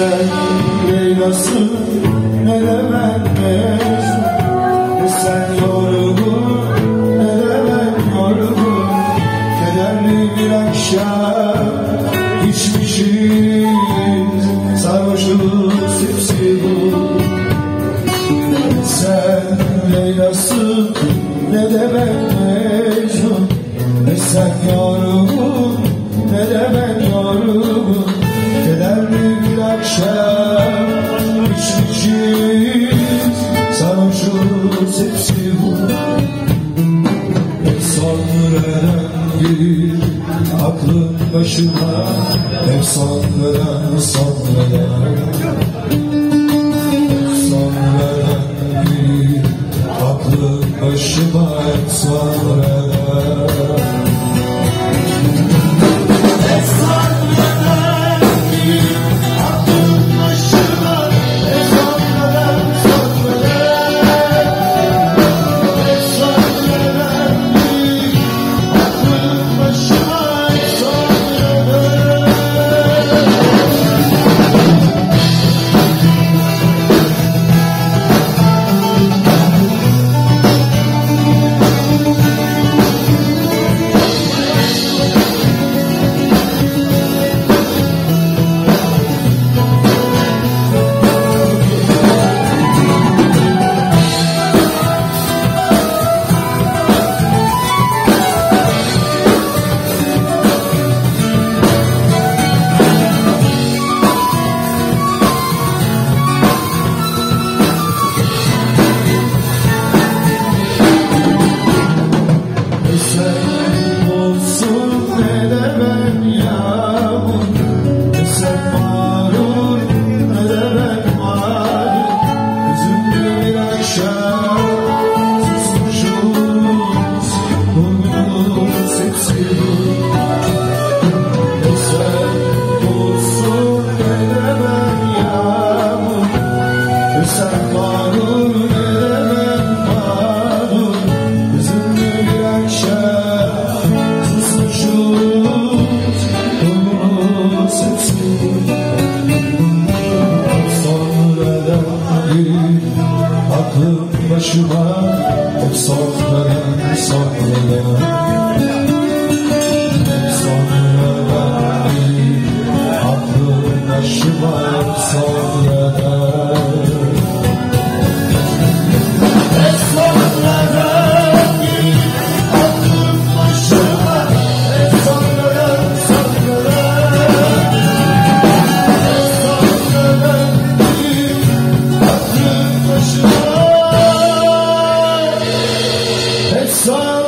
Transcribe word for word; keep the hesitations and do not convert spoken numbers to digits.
sen Leyla'sın, ne de ben Mecnun. Ne sen yorgun, ne de ben yorgun. Kederli bir akşam içmişiz, sarhoşuz hepsi bu. Ne sen Leyla'sın, ne de ben Mecnun. Ne sen yorgun, ne de ben yorgun. Kederli bir akşam içmişiz, sarhoşuz hepsi bu. Hep sonradan gelir aklım başıma, hep sonradan sonradan. Hep sonradan gelir aklım başıma, hep sonradan. Aklım başıma, hep sonradan sonradan. Hep sonradan gelir aklım başıma, hep sonradan. Hep sonradan gelir aklım başıma, hep sonradan sonradan. Hep sonradan gelir aklım başıma. It's